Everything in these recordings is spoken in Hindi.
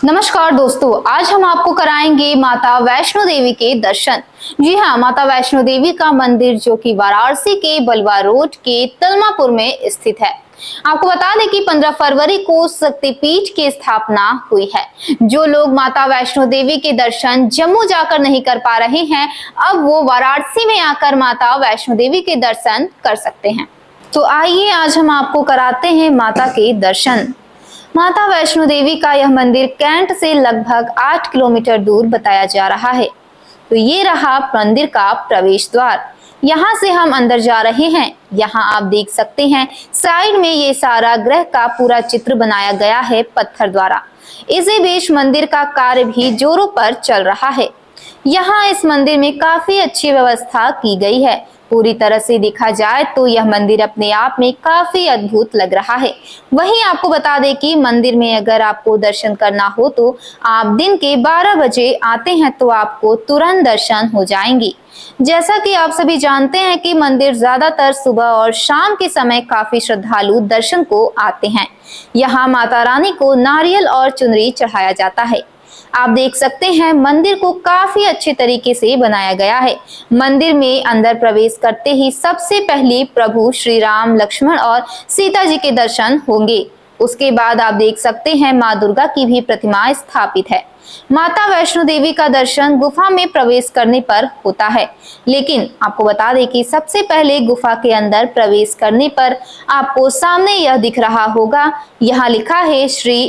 नमस्कार दोस्तों, आज हम आपको कराएंगे माता वैष्णो देवी के दर्शन। जी हाँ, माता वैष्णो देवी का मंदिर जो कि वाराणसी के बलवा रोड के तलमापुर में स्थित है। आपको बता दें कि 15 फरवरी को शक्तिपीठ की स्थापना हुई है। जो लोग माता वैष्णो देवी के दर्शन जम्मू जाकर नहीं कर पा रहे हैं, अब वो वाराणसी में आकर माता वैष्णो देवी के दर्शन कर सकते हैं। तो आइए आज हम आपको कराते हैं माता के दर्शन। माता वैष्णो देवी का यह मंदिर कैंट से लगभग 8 किलोमीटर दूर बताया जा रहा है। तो ये रहा मंदिर का प्रवेश द्वार। यहाँ से हम अंदर जा रहे हैं। यहाँ आप देख सकते हैं साइड में ये सारा ग्रह का पूरा चित्र बनाया गया है पत्थर द्वारा। इसी बीच मंदिर का कार्य भी जोरों पर चल रहा है। यहाँ इस मंदिर में काफी अच्छी व्यवस्था की गई है। पूरी तरह से देखा जाए तो यह मंदिर अपने आप में काफी अद्भुत लग रहा है। वहीं आपको बता दें कि मंदिर में अगर आपको दर्शन करना हो तो आप दिन के 12 बजे आते हैं तो आपको तुरंत दर्शन हो जाएंगे। जैसा कि आप सभी जानते हैं कि मंदिर ज्यादातर सुबह और शाम के समय काफी श्रद्धालु दर्शन को आते हैं। यहाँ माता रानी को नारियल और चुनरी चढ़ाया जाता है। आप देख सकते हैं मंदिर को काफी अच्छे तरीके से बनाया गया है। मंदिर में अंदर प्रवेश करते ही सबसे पहले प्रभु श्री राम, लक्ष्मण और सीता जी के दर्शन होंगे। उसके बाद आप देख सकते हैं माँ दुर्गा की भी प्रतिमा स्थापित है। माता वैष्णो देवी का दर्शन गुफा में प्रवेश करने पर होता है, लेकिन आपको बता दें कि सबसे पहले गुफा के अंदर प्रवेश करने पर आपको सामने यह दिख रहा होगा, यहाँ लिखा है श्री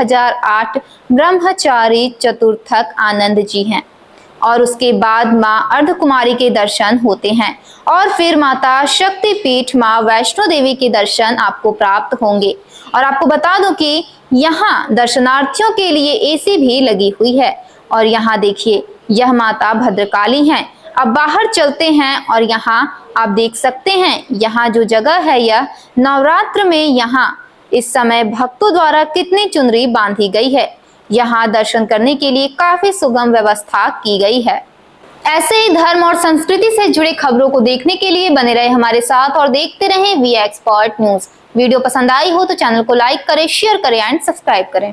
1008 ब्रह्मचारी चतुर्थक आनंद जी हैं। और उसके बाद माँ अर्धकुमारी के दर्शन होते हैं और फिर माता शक्तिपीठ माँ वैष्णो देवी के दर्शन आपको प्राप्त होंगे। और आपको बता दूं कि यहाँ दर्शनार्थियों के लिए एसी भी लगी हुई है। और यहाँ देखिए, यह माता भद्रकाली हैं। अब बाहर चलते हैं और यहाँ आप देख सकते हैं यहाँ जो जगह है यह नवरात्र में यहाँ इस समय भक्तों द्वारा कितनी चुनरी बांधी गई है। यहाँ दर्शन करने के लिए काफी सुगम व्यवस्था की गई है। ऐसे ही धर्म और संस्कृति से जुड़े खबरों को देखने के लिए बने रहे हमारे साथ और देखते रहें वी एक्सपर्ट न्यूज। वीडियो पसंद आई हो तो चैनल को लाइक करें, शेयर करें एंड सब्सक्राइब करें।